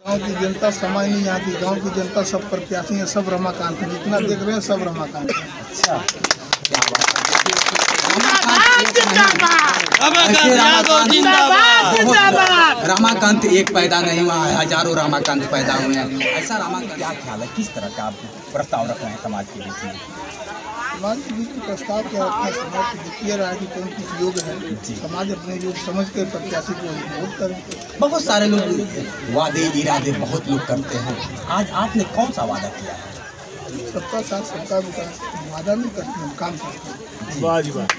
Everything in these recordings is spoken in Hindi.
गांव की जनता समझ नहीं आती। गांव की जनता सब प्रत्याशी है, सब रमाकांत है, जितना देख रहे हैं सब रमाकांत है। अच्छा, क्या बात है। रमाकांत एक पैदा नहीं हुआ है, हजारों रमाकांत पैदा हुए हैं। ऐसा रमाकांत क्या ख्याल है, किस तरह का आप प्रस्ताव रख रहे हैं समाज के बीच में? समाज के बीच में प्रस्ताव क्या रखना, समाज को देखिए रहा है कि कौन किस योग है, समाज अपने योग समझ कर प्रत्याशी को वोट करें। बहुत सारे लोग वादे इरादे बहुत लोग करते हैं, आज आपने कौन सा वादा किया है? सबका साथ सबका विकास, वादा नहीं करते हैं, काम करते हैं। वाह जी वाह।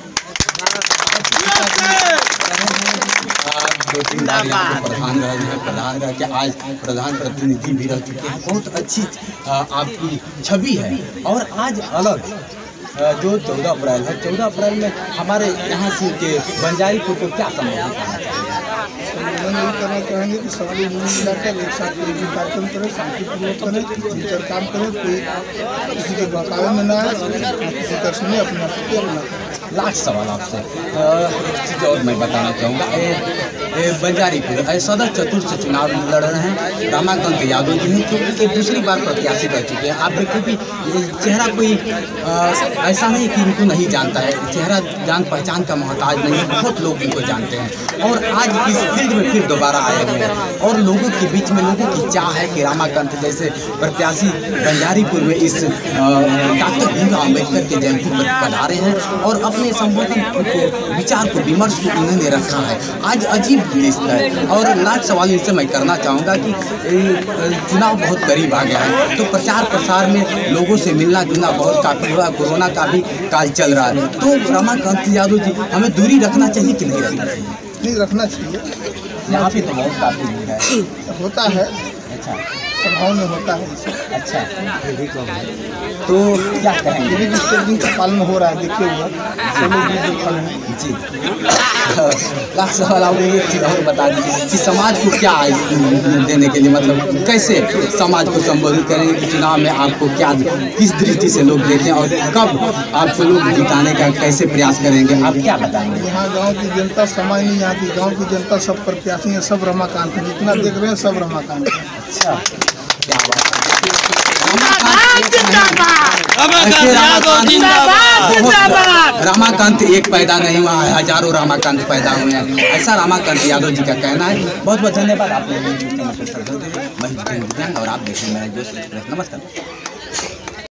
दो तीन बार यहाँ पे प्रधान रह के आज प्रधान प्रतिनिधि भी रह चुके हैं। बहुत अच्छी आपकी छवि है। और आज अलग जो 14 अप्रैल है, 14 अप्रैल में हमारे यहाँ से के बंजारीपुर को क्या संबोधित करना चाहिए? यही करना चाहेंगे कि सब लोग मिलकर एक साथ कोई भी कार्यक्रम करें, शांतिपूर्वक करें, मिलकर काम करें, कोई किसी के बहकावे में ना आए, किसी का सुने, अपना सोचे, अपना करें। लास्ट सवाल आपसे एक चीज़ और मैं बताना चाहूँगा। बंजारीपुर सदर चतुर्थ से चुनाव लड़ रहे हैं रमाकांत यादव जी हैं, क्योंकि दूसरी बार प्रत्याशी रह चुके हैं। आप देखो कि चेहरा कोई ऐसा नहीं कि इनको नहीं जानता है, चेहरा जान पहचान का मोहताज नहीं है, बहुत लोग इनको जानते हैं। और आज इस फील्ड में फिर दोबारा आए हुए हैं और लोगों के बीच में लोगों की चाह है कि रमाकांत जैसे प्रत्याशी बंजारीपुर में इस डॉक्टर भीमराव अम्बेडकर के जयंती पर पधारे हैं और अपने संबोधन को, विचार को, विमर्श को उन्होंने रखा है। आज अजीब लिस्ट है। और लास्ट सवाल इनसे मैं करना चाहूँगा कि चुनाव बहुत करीब आ गया है, तो प्रचार प्रसार में लोगों से मिलना जुलना बहुत काफ़ी हुआ, कोरोना का भी काल चल रहा है, तो रमाकांत यादव जी हमें दूरी रखना चाहिए कि नहीं रखना चाहिए? नहीं रखना चाहिए। यहाँ पे तो बहुत काफ़ी भीड़ है। होता है, अच्छा, सभाओं में होता है। अच्छा, तो क्या कहेंगे? यदि स्टेडिंग का पालन हो रहा है, देखिए हुआ सब लोग देखते हैं जी। लास्ट सवाल आप एक चीज़ और बता दीजिए कि समाज को क्या देने के लिए, मतलब कैसे समाज को संबोधित करेंगे कि चुनाव में आपको क्या, किस दृष्टि से लोग देखें और कब आपको लोग जिताने का कैसे प्रयास करेंगे, आप क्या बताएंगे? यहाँ गांव की जनता समझ नहीं आती। गांव की जनता सब प्रत्याशी है, सब रमाकांत है, जितना देख रहे हैं सब रमाकांत है। अच्छा, क्या बात है। रमाकांत एक पैदा नहीं हुआ है, हजारों रमाकांत पैदा हुए हैं। ऐसा रमाकांत यादव जी का कहना है। बहुत बहुत धन्यवाद आपने। मैं और आप देखें मेरा जोश एक्सप्रेस। नमस्कार।